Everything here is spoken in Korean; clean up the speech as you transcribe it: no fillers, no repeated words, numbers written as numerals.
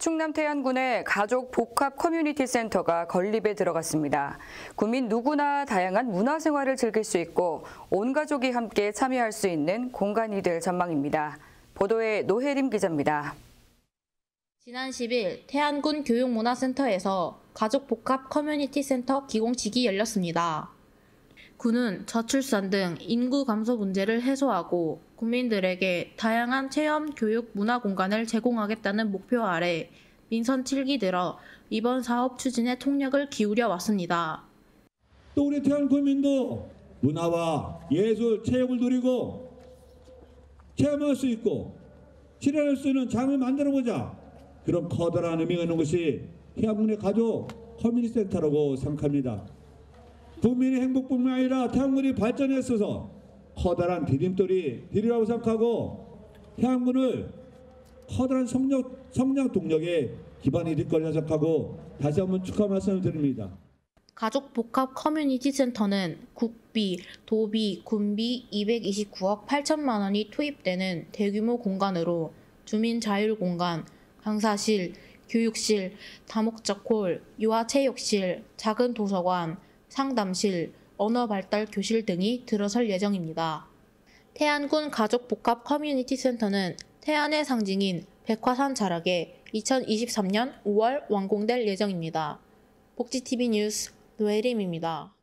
충남 태안군의 가족 복합 커뮤니티 센터가 건립에 들어갔습니다. 국민 누구나 다양한 문화생활을 즐길 수 있고 온 가족이 함께 참여할 수 있는 공간이 될 전망입니다. 보도에 노혜림 기자입니다. 지난 10일 태안군 교육문화센터에서 가족 복합 커뮤니티 센터 기공식이 열렸습니다. 군은 저출산 등 인구 감소 문제를 해소하고 국민들에게 다양한 체험, 교육, 문화 공간을 제공하겠다는 목표 아래 민선 7기 들어 이번 사업 추진에 통력을 기울여 왔습니다. 또 우리 태안 국민도 문화와 예술, 체육을 누리고 체험할 수 있고 실현할 수 있는 장을 만들어보자. 그런 커다란 의미가 있는 것이 태안군의 가족 커뮤니티 센터라고 생각합니다. 국민의 행복뿐만 아니라 태안군이 발전에 있어서 커다란 디딤돌이라고 생각하고 태안군을 커다란 성장 동력의 기반이 될 거라 생각하고 다시 한번 축하 말씀을 드립니다. 가족 복합 커뮤니티 센터는 국비, 도비, 군비 229억 8천만 원이 투입되는 대규모 공간으로 주민 자율 공간, 강사실, 교육실, 다목적 홀, 유아체육실, 작은 도서관, 상담실, 언어 발달 교실 등이 들어설 예정입니다. 태안군 가족 복합 커뮤니티 센터는 태안의 상징인 백화산 자락에 2023년 5월 완공될 예정입니다. 복지TV 뉴스 노혜림입니다.